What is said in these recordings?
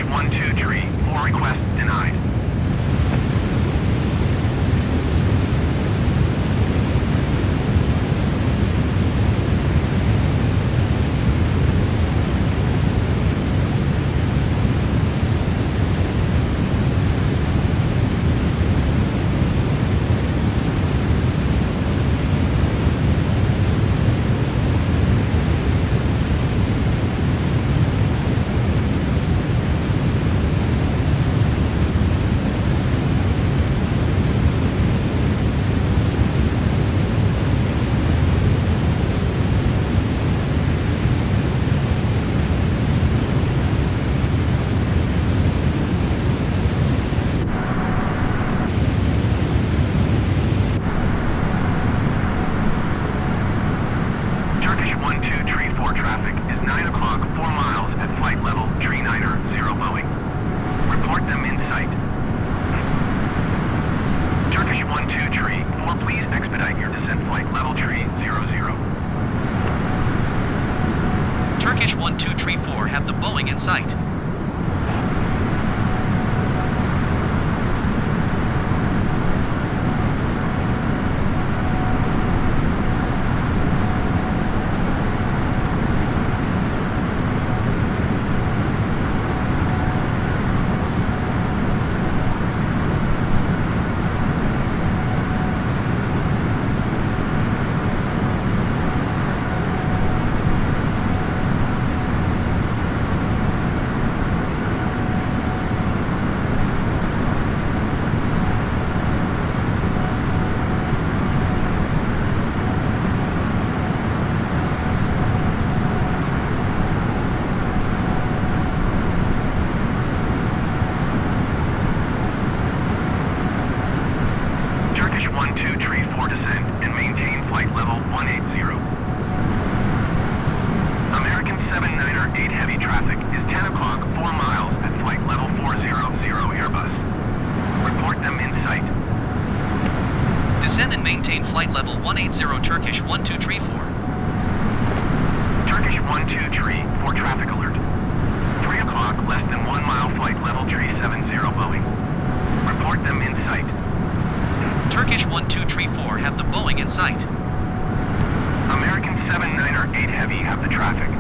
123, 4 requests denied. Turkish 1234 have the Boeing in sight. Descend and maintain flight level 180 Turkish 1234. Turkish 123, traffic alert. 3 o'clock, less than 1 mile flight level 370 Boeing. Report them in sight. Turkish 1234 have the Boeing in sight. American 798 Heavy have the traffic.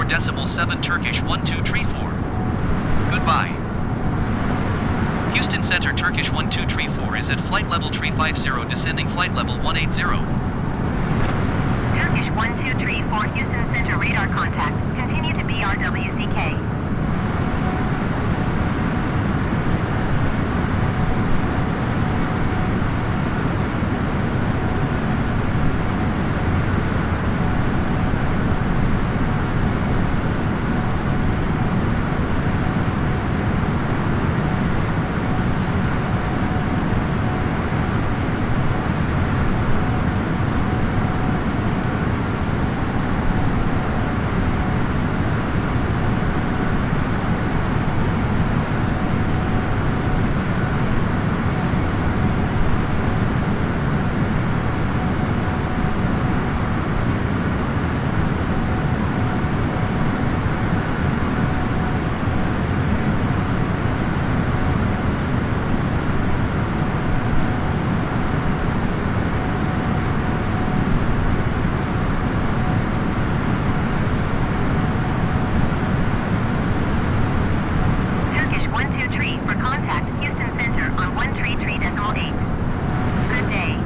4.7 Turkish 1234. Goodbye. Houston Center Turkish 1234 is at flight level 350 descending flight level 180. Turkish 1234 Houston Center radar contact. Continue to BRWCK. For contact, Houston Center on 133.8. Good day.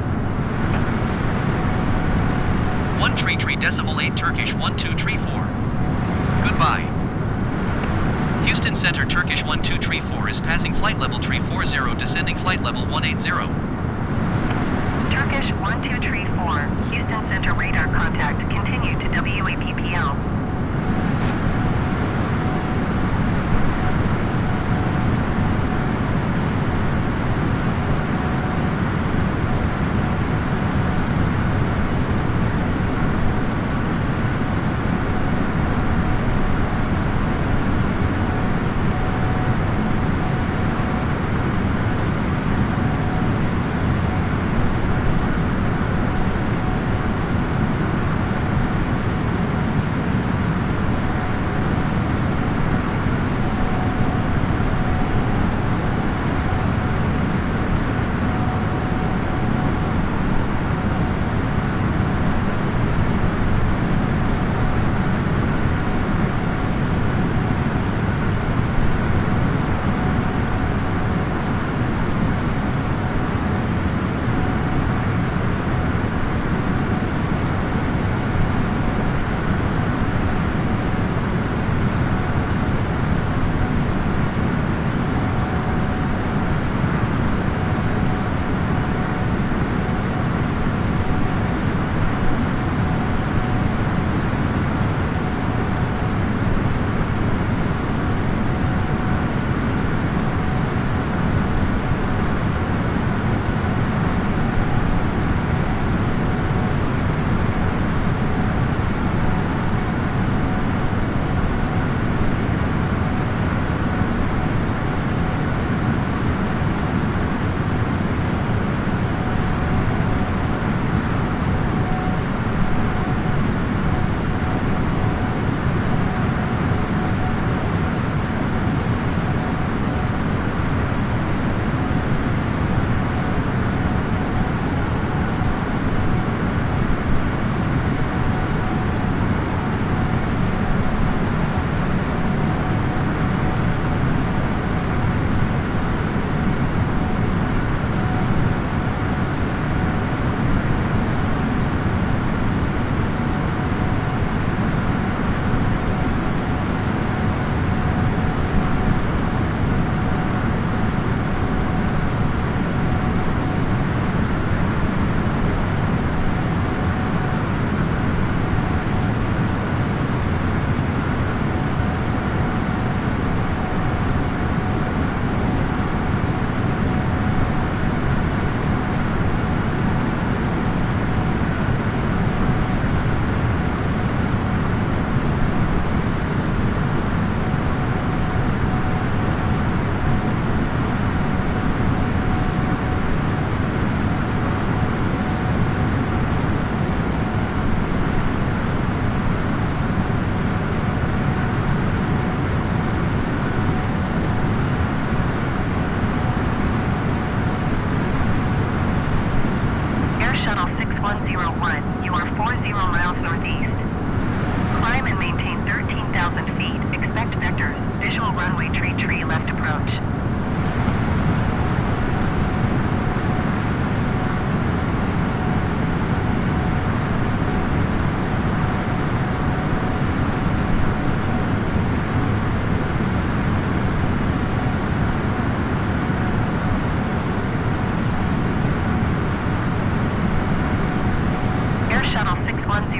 133.8 Turkish 1234. Goodbye. Houston Center Turkish 1234 is passing flight level 340 descending flight level 180. Turkish 1234, Houston Center radar contact. Continue to WAPPL.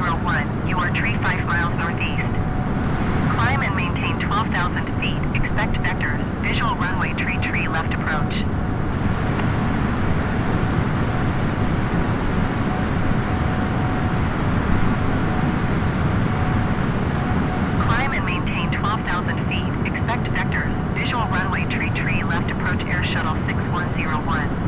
6101, you are tree 5 miles northeast. Climb and maintain 12,000 feet. Expect vectors. Visual runway tree left approach. Climb and maintain 12,000 feet. Expect vectors. Visual runway tree left approach Air Shuttle 6101.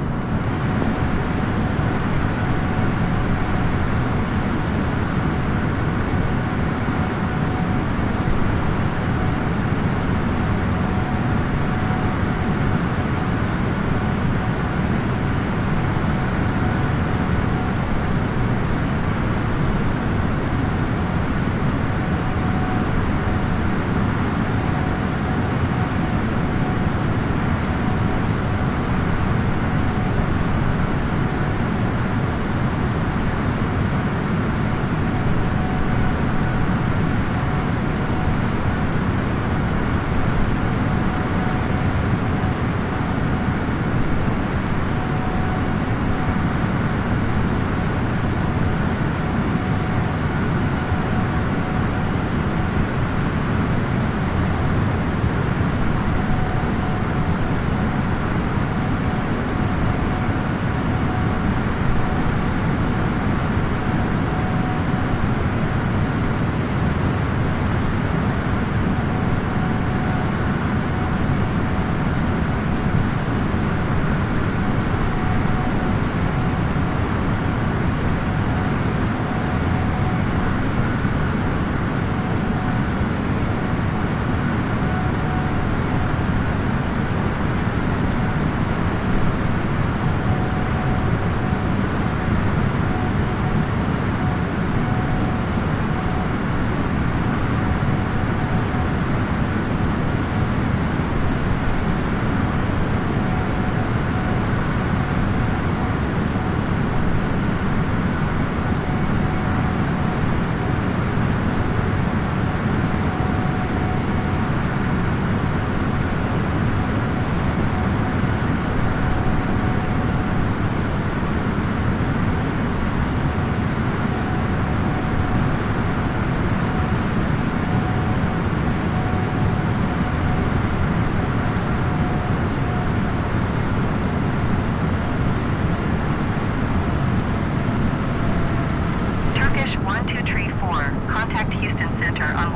Contact Houston Center on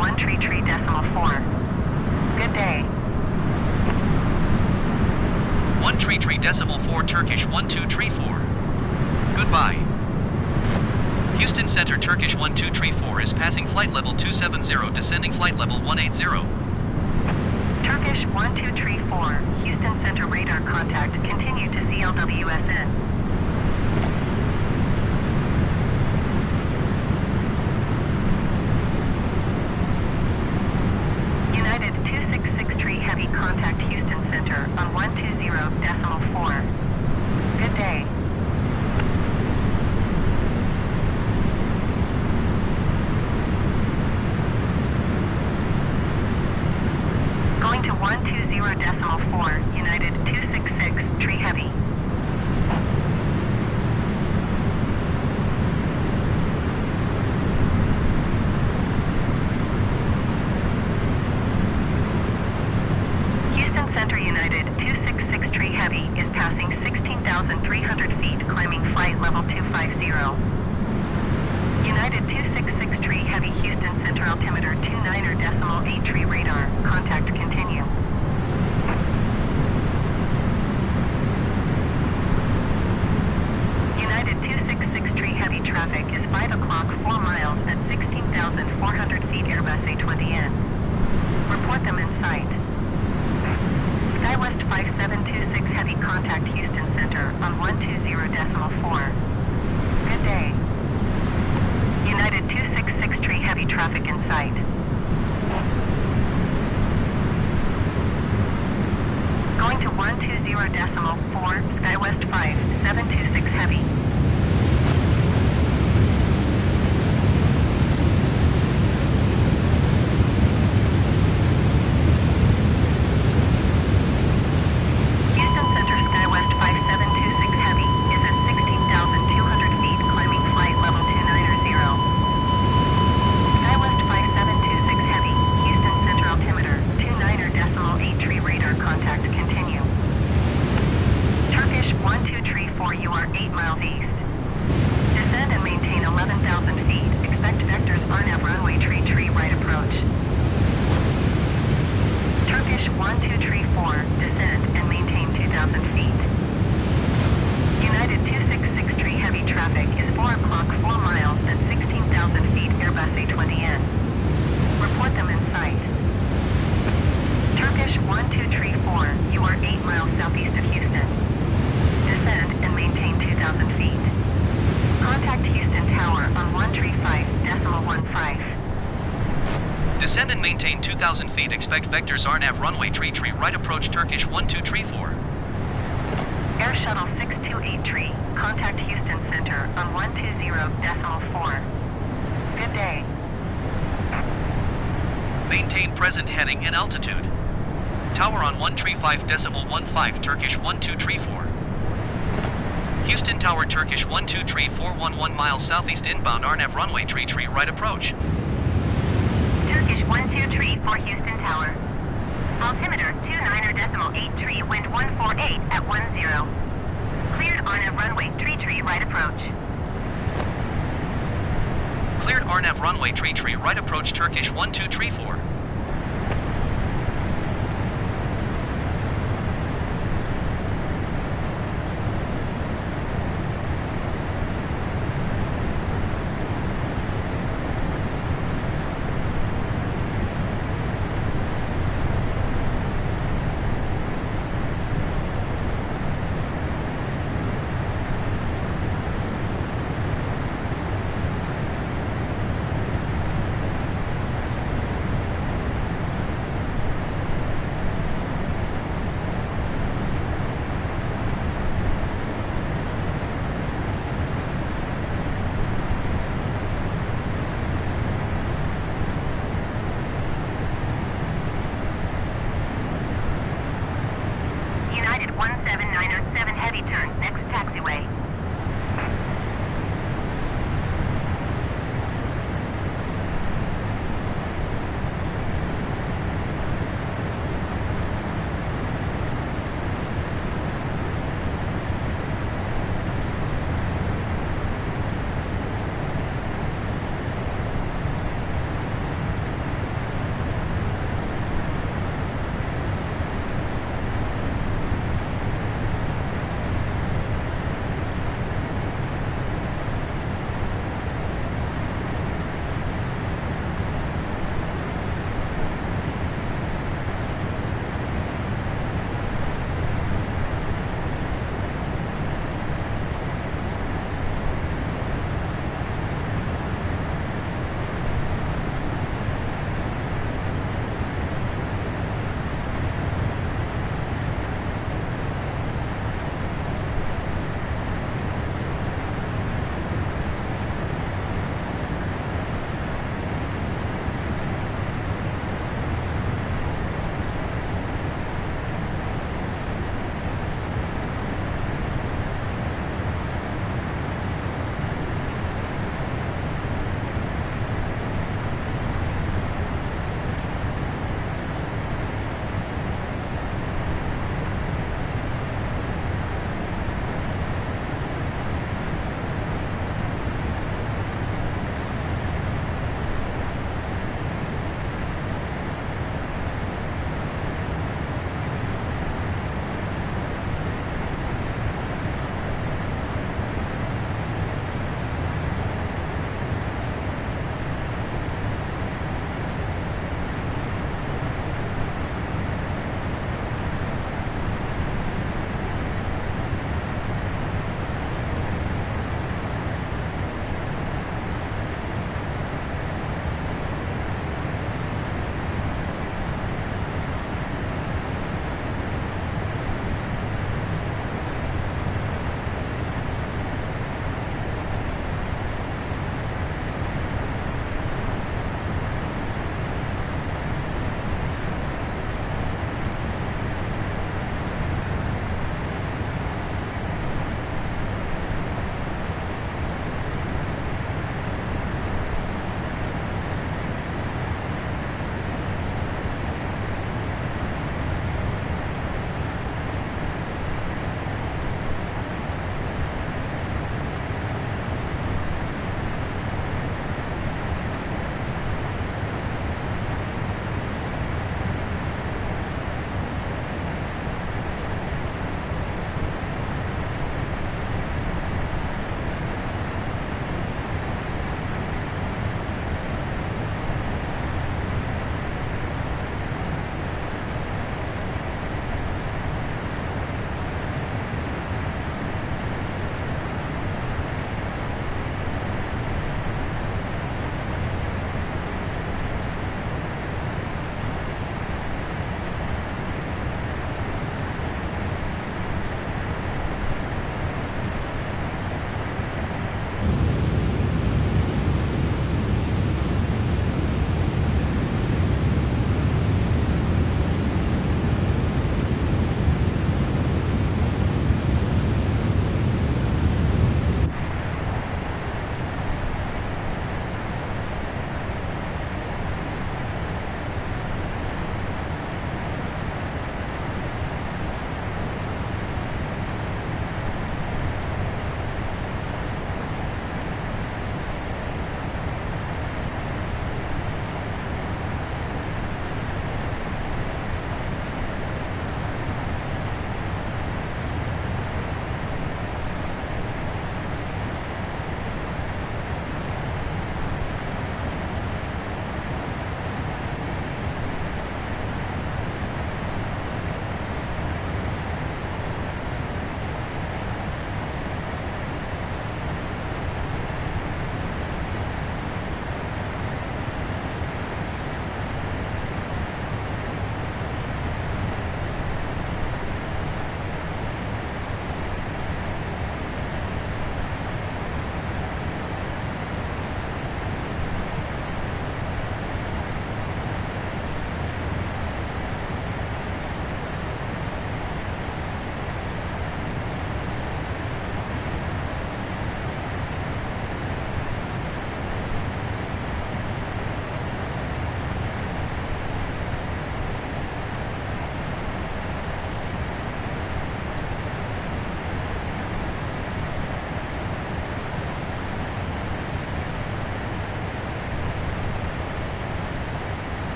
133.4. Good day. 133.4 Turkish 1234. Goodbye. Houston Center Turkish 1234 is passing flight level 270, descending flight level 180. Turkish 1234, Houston Center radar contact, continue to CLWSN. United 266 Tree Heavy contact Houston Center on 120.4. Good day. Going to 120.4, United 266 Tree Heavy. Houston Center United 266 Tree Heavy is passing 16,300 feet, climbing flight level 250. United 266 Tree Heavy, Houston Center altimeter 29.8 tree radar, contact continue. United 266 Tree Heavy traffic is 5 o'clock 4 miles at 16,400 feet Airbus A20N. Report them in sight. SkyWest 5726 Heavy contact Houston Center on 120.4. Good day. United 266 Tree Heavy traffic in sight. Going to 120.4, SkyWest 5726 Heavy. Houston Center SkyWest 5726 Heavy is at 16,200 feet, climbing flight level 290. Descend and maintain 2,000 feet. Expect vectors RNAV runway tree right approach Turkish 1234. Air Shuttle 628 contact Houston Center on 120.4. Good day. Maintain present heading and altitude. Tower on 135.15 Turkish 1234. Houston Tower Turkish 123411 miles southeast inbound RNAV runway tree right approach. Turkish 1234 Houston Tower. Altimeter 29.83 wind 148 at 10. Cleared RNAV runway tree right approach. Cleared RNAV runway tree right approach Turkish 1234.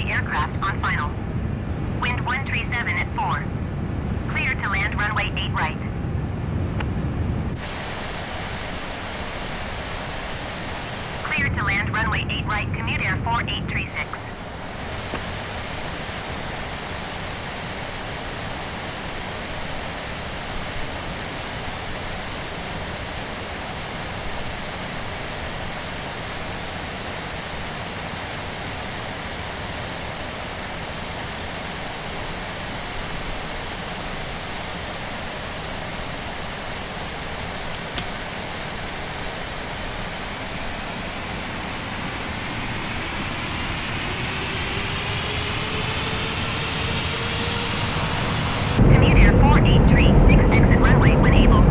aircraft on final. Wind 137 at 4. Clear to land runway 8 right. Clear to land runway 8 right, Commute Air 4836. Commute Air 4836, exit runway when able.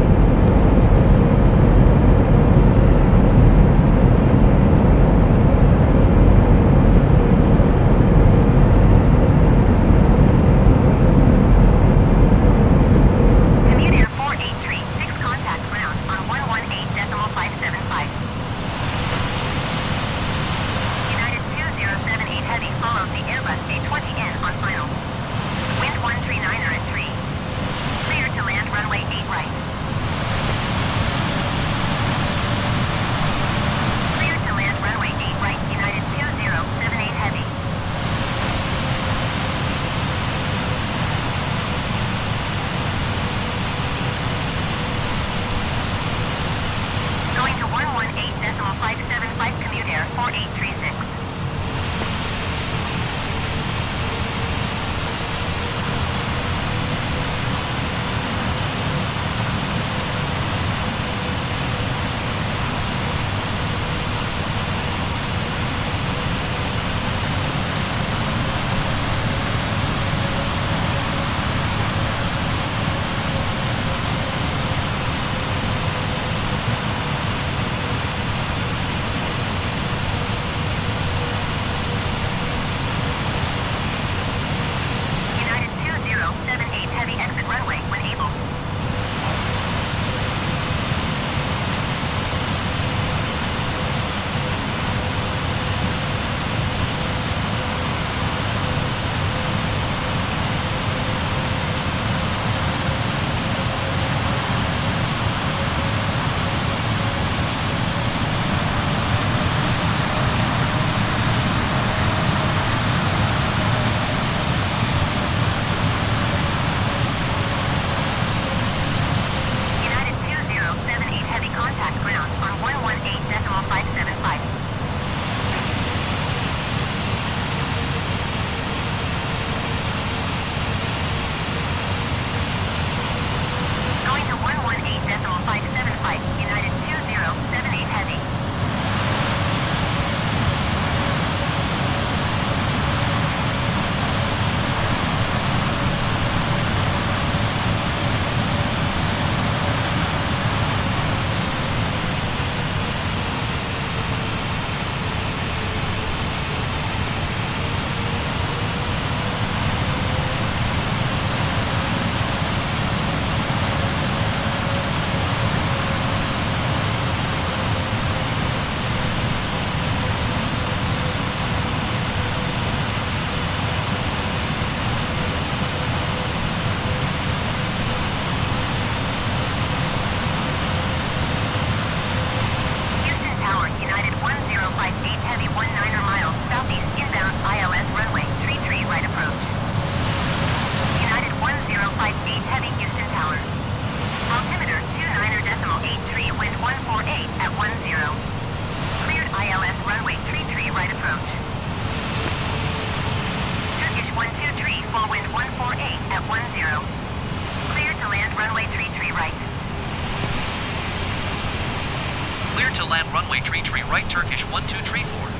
Commute Air 4836, contact ground on 118.575. United 2078 Heavy follows the Airbus A20N on final. Wind 139er at 3. Clear to land runway 8 right. Clear to land runway 8 right, United 2078 Heavy. Going to 118.575, Commute Air 4836. United 2078 Heavy, exit runway when able. United 2078 Heavy, contact ground on 118.575. Going to 118.575, United 2078 Heavy. Houston Tower, United 1058 Heavy, 19er miles southeast inbound ILS runway 33 right approach. United 1058 Heavy, Houston Tower. Altimeter 29er.83, wind 148 at 10. Cleared ILS runway 33 right approach. Turkish 123, full wind 148 at 10. Clear to land runway 33 right. Clear to land runway 33 right, Turkish 1234.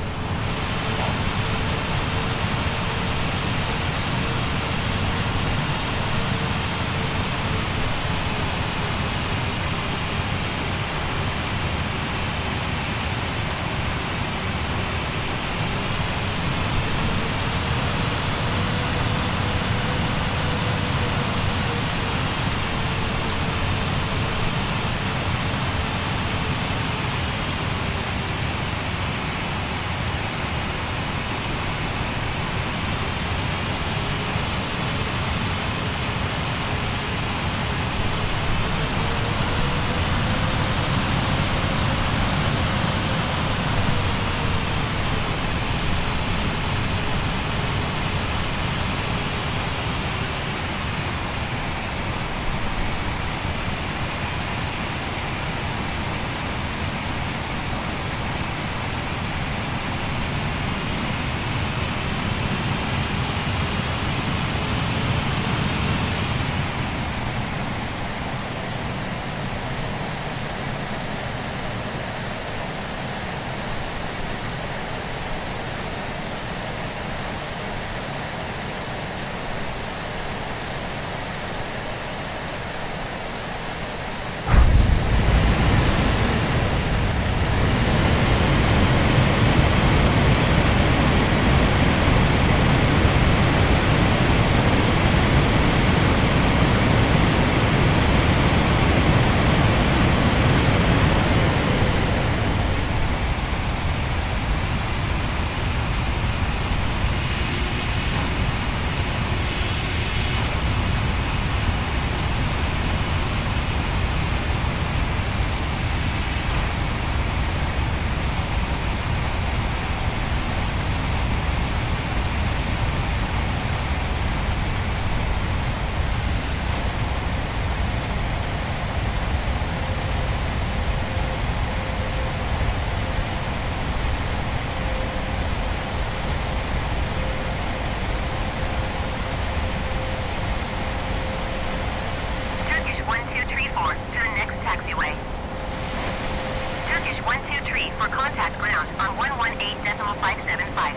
on 118.575.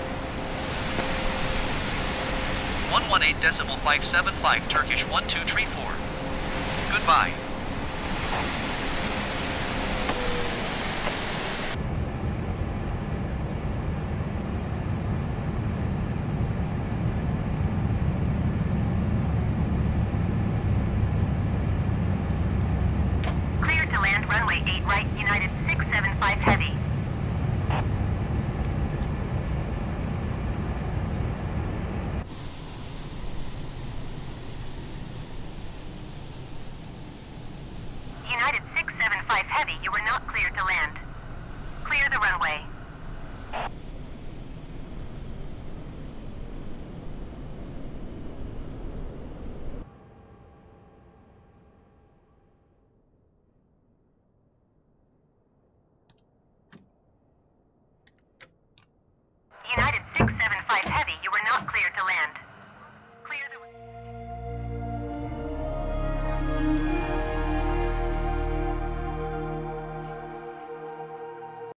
118.575 Turkish 1234. Goodbye. Clear to land runway 8 right, United 675 heavy. United 675 heavy, you were not cleared to land.